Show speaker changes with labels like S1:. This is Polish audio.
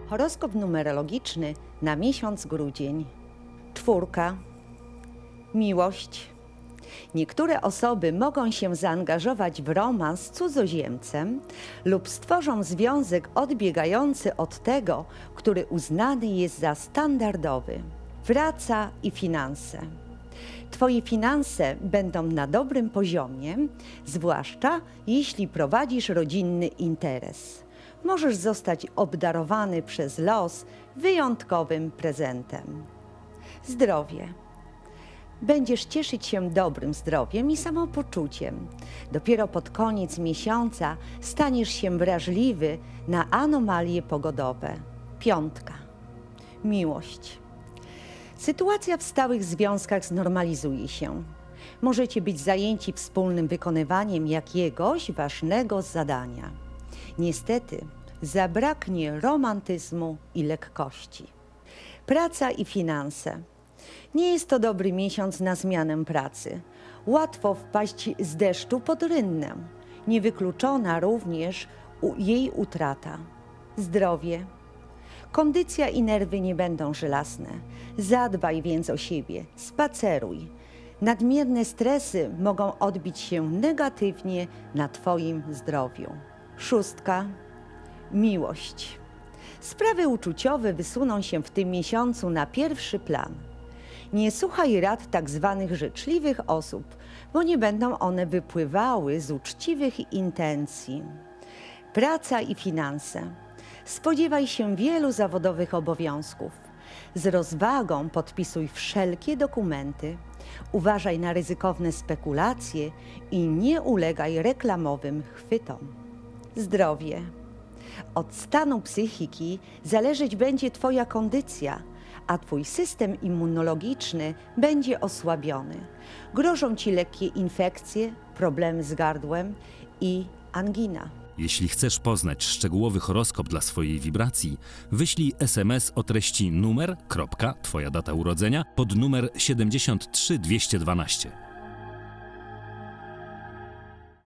S1: Horoskop numerologiczny na miesiąc grudzień. 4. Miłość. Niektóre osoby mogą się zaangażować w romans z cudzoziemcem lub stworzą związek odbiegający od tego, który uznany jest za standardowy. Praca i finanse. Twoje finanse będą na dobrym poziomie, zwłaszcza jeśli prowadzisz rodzinny interes. Możesz zostać obdarowany przez los wyjątkowym prezentem. Zdrowie. Będziesz cieszyć się dobrym zdrowiem i samopoczuciem. Dopiero pod koniec miesiąca staniesz się wrażliwy na anomalie pogodowe. 5. Miłość. Sytuacja w stałych związkach znormalizuje się. Możecie być zajęci wspólnym wykonywaniem jakiegoś ważnego zadania. Niestety zabraknie romantyzmu i lekkości. Praca i finanse. Nie jest to dobry miesiąc na zmianę pracy. Łatwo wpaść z deszczu pod rynnę. Niewykluczona również jej utrata. Zdrowie. Kondycja i nerwy nie będą żelazne. Zadbaj więc o siebie, spaceruj. Nadmierne stresy mogą odbić się negatywnie na Twoim zdrowiu. 6. Miłość. Sprawy uczuciowe wysuną się w tym miesiącu na pierwszy plan. Nie słuchaj rad tak zwanych życzliwych osób, bo nie będą one wypływały z uczciwych intencji. Praca i finanse. Spodziewaj się wielu zawodowych obowiązków. Z rozwagą podpisuj wszelkie dokumenty. Uważaj na ryzykowne spekulacje i nie ulegaj reklamowym chwytom. Zdrowie. Od stanu psychiki zależeć będzie Twoja kondycja, a Twój system immunologiczny będzie osłabiony. Grożą Ci lekkie infekcje, problemy z gardłem i angina.
S2: Jeśli chcesz poznać szczegółowy horoskop dla swojej wibracji, wyślij SMS o treści numer, Twoja data urodzenia pod numer 73212.